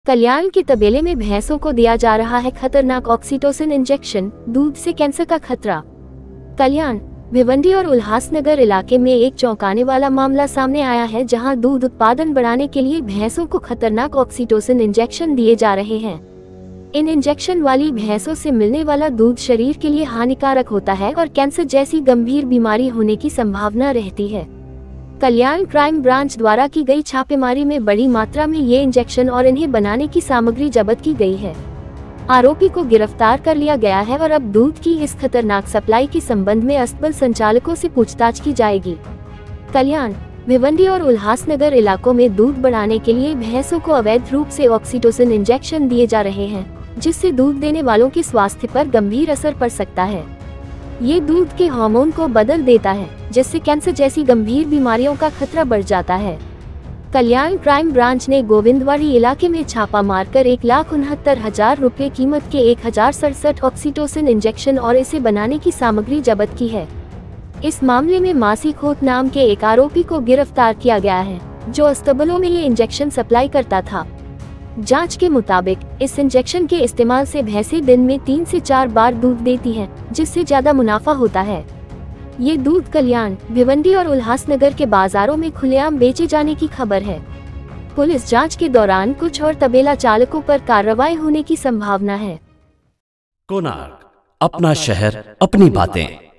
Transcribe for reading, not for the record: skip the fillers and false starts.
कल्याण के तबेले में भैंसों को दिया जा रहा है खतरनाक ऑक्सीटोसिन इंजेक्शन, दूध से कैंसर का खतरा। कल्याण, भिवंडी और उल्लासनगर इलाके में एक चौंकाने वाला मामला सामने आया है, जहां दूध उत्पादन बढ़ाने के लिए भैंसों को खतरनाक ऑक्सीटोसिन इंजेक्शन दिए जा रहे हैं। इन इंजेक्शन वाली भैंसों से मिलने वाला दूध शरीर के लिए हानिकारक होता है और कैंसर जैसी गंभीर बीमारी होने की संभावना रहती है। कल्याण क्राइम ब्रांच द्वारा की गई छापेमारी में बड़ी मात्रा में ये इंजेक्शन और इन्हें बनाने की सामग्री जब्त की गई है। आरोपी को गिरफ्तार कर लिया गया है और अब दूध की इस खतरनाक सप्लाई के संबंध में अस्तबल संचालकों से पूछताछ की जाएगी। कल्याण, भिवंडी और उल्लासनगर इलाकों में दूध बढ़ाने के लिए भैंसों को अवैध रूप से ऑक्सीटोसिन इंजेक्शन दिए जा रहे हैं, जिससे दूध देने वालों के स्वास्थ्य पर गंभीर असर पड़ सकता है। ये दूध के हार्मोन को बदल देता है, जिससे कैंसर जैसी गंभीर बीमारियों का खतरा बढ़ जाता है। कल्याण क्राइम ब्रांच ने गोविंदवाड़ी इलाके में छापा मारकर 1,69,000 रुपए कीमत के 1067 ऑक्सीटोसिन इंजेक्शन और इसे बनाने की सामग्री जब्त की है। इस मामले में मासी खोत नाम के एक आरोपी को गिरफ्तार किया गया है, जो अस्तबलों में ये इंजेक्शन सप्लाई करता था। जांच के मुताबिक इस इंजेक्शन के इस्तेमाल से भैंसें दिन में 3 से 4 बार दूध देती हैं, जिससे ज्यादा मुनाफा होता है। ये दूध कल्याण, भिवंडी और उल्लासनगर के बाजारों में खुलेआम बेचे जाने की खबर है। पुलिस जांच के दौरान कुछ और तबेला चालकों पर कार्रवाई होने की संभावना है। कोणार्क, अपना शहर, अपनी बातें।